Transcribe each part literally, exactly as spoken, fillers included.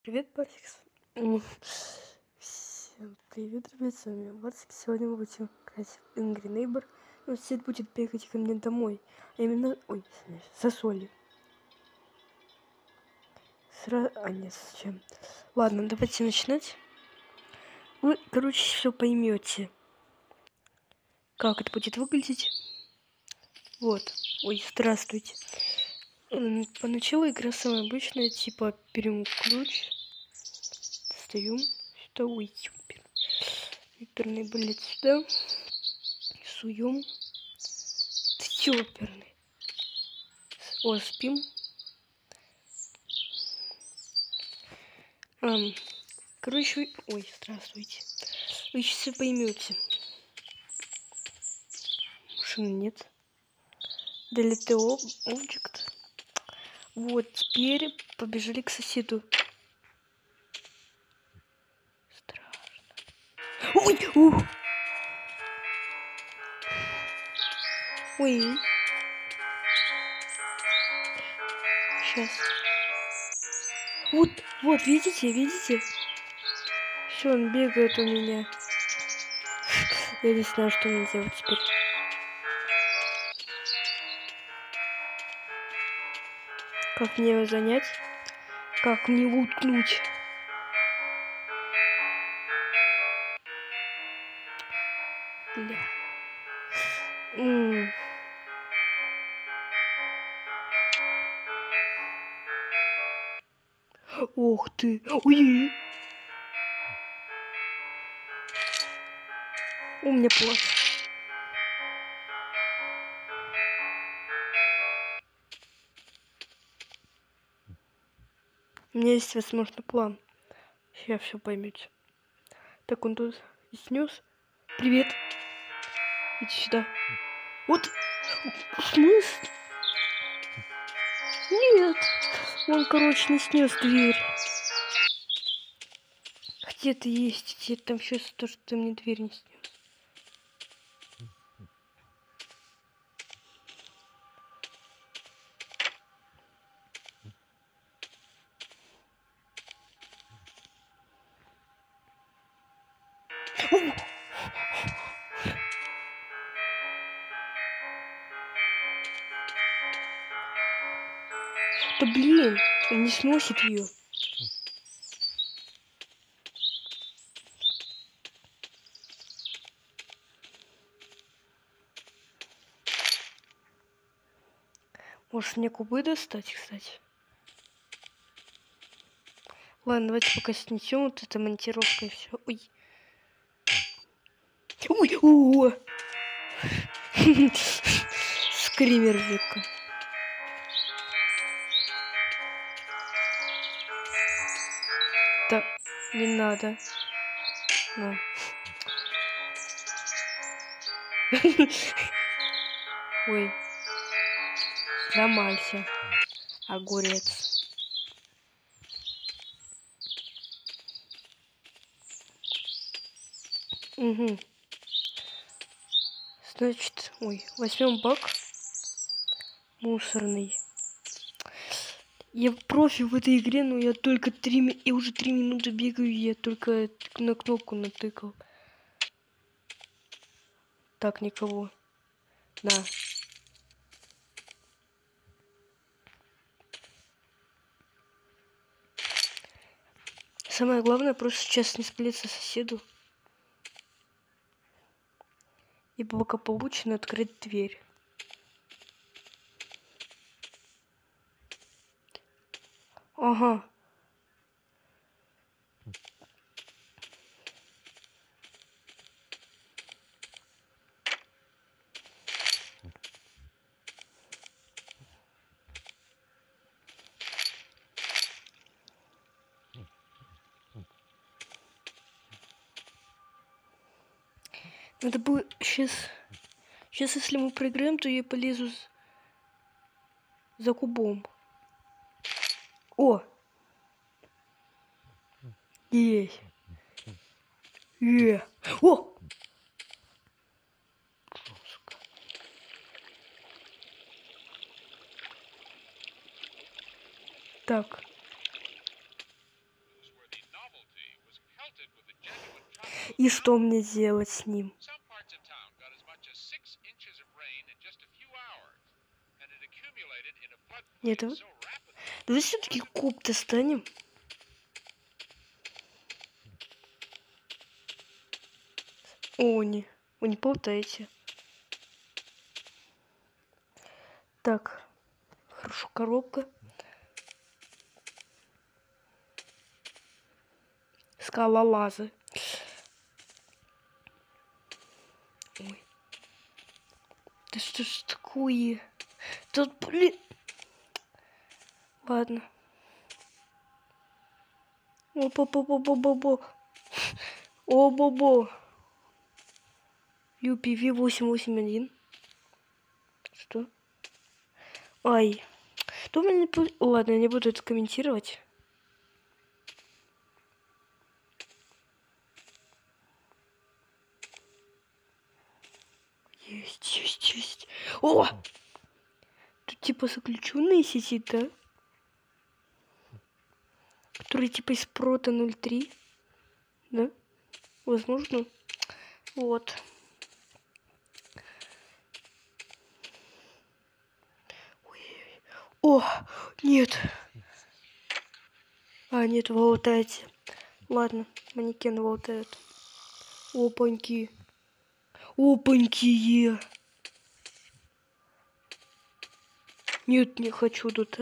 Привет, Барсикс. М, Всем привет, ребят, с вами Барсик. Сегодня мы будем играть в Angry Neighbor. Но сосед будет бегать ко мне домой. А именно, ой, извиняюсь, за солью. Сра... А, нет, зачем? Ладно, давайте начинать. Вы, короче, все поймете, как это будет выглядеть. Вот. Ой, здравствуйте. М, Поначалу игра самая обычная, типа берем ключ, достаем сюда, ой, супер. Оперный билет сюда. Суем. Ёперный. О, спим. Ам, короче, вы... Ой, здравствуйте. Вы сейчас все поймете. Машины нет. Delete object. Вот, теперь побежали к соседу. Страшно. Ой, ух. Ой. Сейчас. Вот, вот, видите, видите? Все, он бегает у меня. Я не знаю, что мне делать теперь. Как мне его занять? Как мне уткнуть? Бля. М. Ох ты. Ой. У меня план. У меня есть, возможно, план. Сейчас все поймете. Так, он тут снес. Привет. Иди сюда. Вот. В смысле? Нет. Он, короче, не снес дверь. Где-то есть. Где там сейчас то, что ты мне дверь не снес. Да блин, он не сносит ее. Может мне кубы достать, кстати? Ладно, давайте пока снесем вот эта монтировка и все. Ой. Ой, о! Скример века. Да, не надо. На. Ой. Сломался. Огурец. Угу. Значит, ой, возьмем бак мусорный. Я профи в этой игре, но я только три, я уже три минуты бегаю, я только на кнопку натыкал. Так, никого. На. Самое главное, просто сейчас не спалиться соседу. И благополучно открыть дверь. Ага. Надо бы сейчас... Сейчас, если мы проиграем, то я полезу за кубом. О! Есть. Е. О! Жестко. Так. И что мне делать с ним? Нет, давай все-таки куб достанем. О, не, вы не болтаете. Так, хорошо, коробка. Скалолазы. Ой. Да что ж такое? Тут, блин. Ладно. О-бо-бо-бо-бо-бо-бо. О-бо-бо. ю пи ви восемь восемь один. Что? Ай. То мне не... Ладно, я не буду это комментировать. Есть, есть, есть. О! Тут типа заключенные сидит, да? Который типа из прота ноль три. Да? Возможно. Вот. Ой. О! Нет. А, нет, волтайте. Ладно, манекен волтает. Опаньки. Опаньки. Нет, не хочу тут.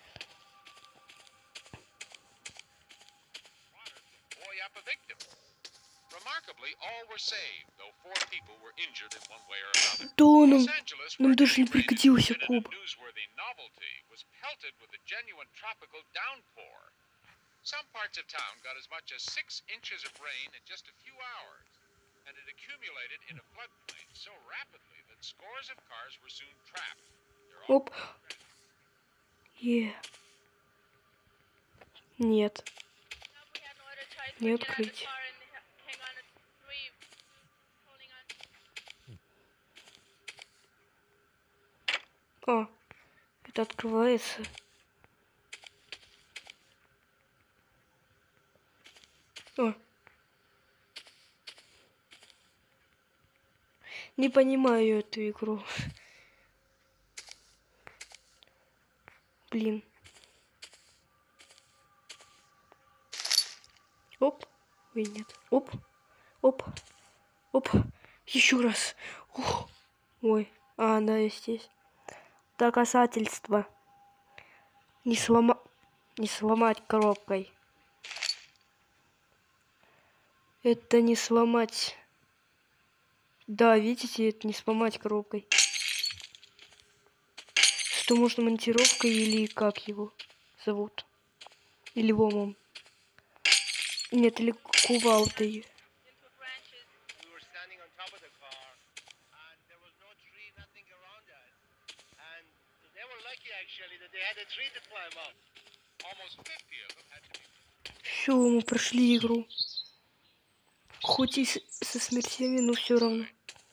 Да нам, нам даже не пригодился куб. Some parts of town got as much as six inches of rain in just a few hours, and it accumulated in a floodplain so rapidly that scores of cars were soon trapped. Оп. Е. Нет. Не открыть. А, это открывается. О. Не понимаю эту игру. Блин. Оп. Ой, нет. Оп. Оп. Оп. Еще раз. Ух. Ой. А, да, я здесь. Доказательства. Не слома... Не сломать коробкой. Это не сломать. Да, видите, это не сломать коробкой. Что можно монтировкой или как его зовут? Или ломом. Нет, или кувалдой. Все, мы прошли игру. Хоть и со смертями, но все равно.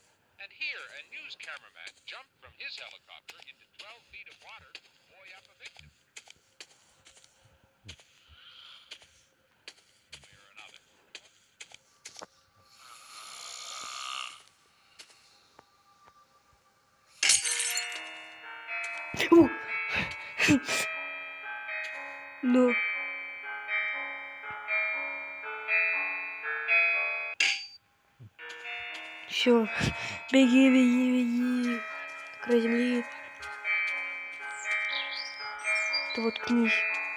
Ну. Все. Беги, беги, беги. Край земли. Это вот книг.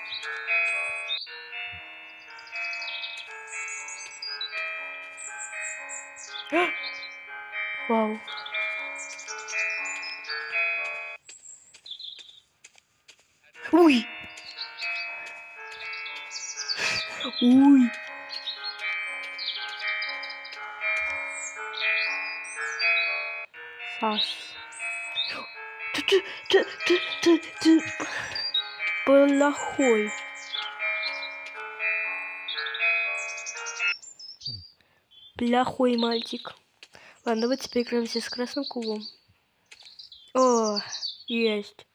Вау. Уй. Уй. Саш. Ты, ты, ты, ты, ты, ты плохой. Плохой мальчик. Ладно, давайте поиграемся с красным кубом. О, есть.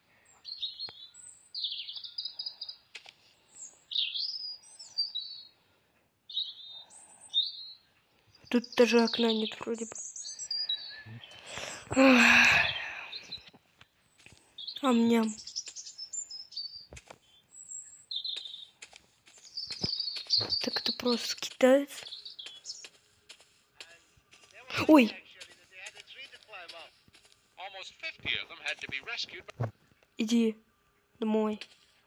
Тут даже окна нет вроде бы. Ам-ням. Так это просто китаец. Ой! Иди домой.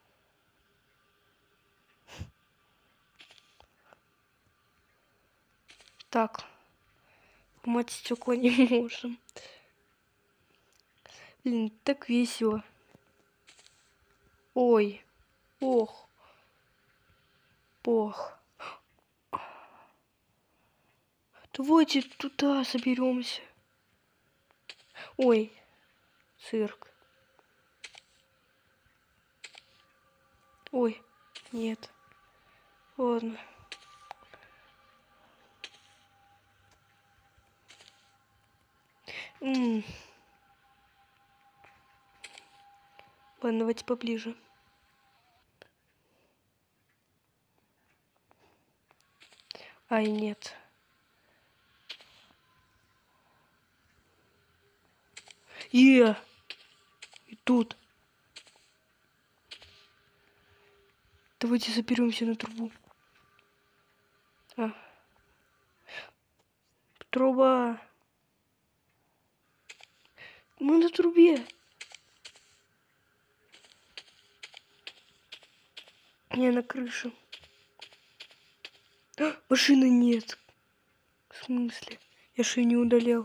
Так. Мыть стекла не можем. Блин, так весело. Ой. Ох. Ох. Давайте туда соберемся. Ой. Цирк. Ой. Нет. Ладно. М-м. Ладно, давайте поближе. Ай, нет. Е! И тут. Давайте заберемся на трубу. А. Труба. Мы на трубе. Не, на крыше. А, машины нет. В смысле? Я же не удалил.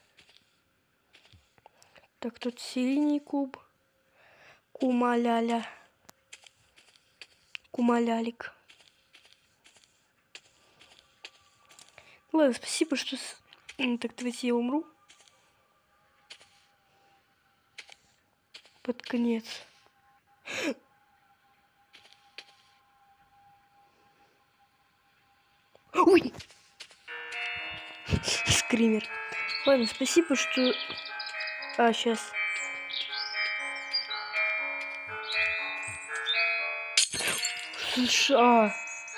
Так, тут синий куб. Кумаляля. Кумалялик. Ладно, спасибо, что... С... Так, давайте я умру. Под конец. Ой! Скример. Ладно, спасибо, что... А, сейчас. США.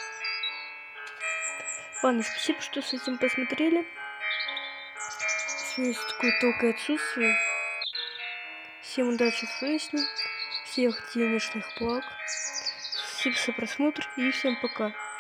Ладно, спасибо, что с этим посмотрели. Извините, такое толкое отсутствие. Всем удачи в жизни. Всех денежных благ. Спасибо за просмотр и всем пока.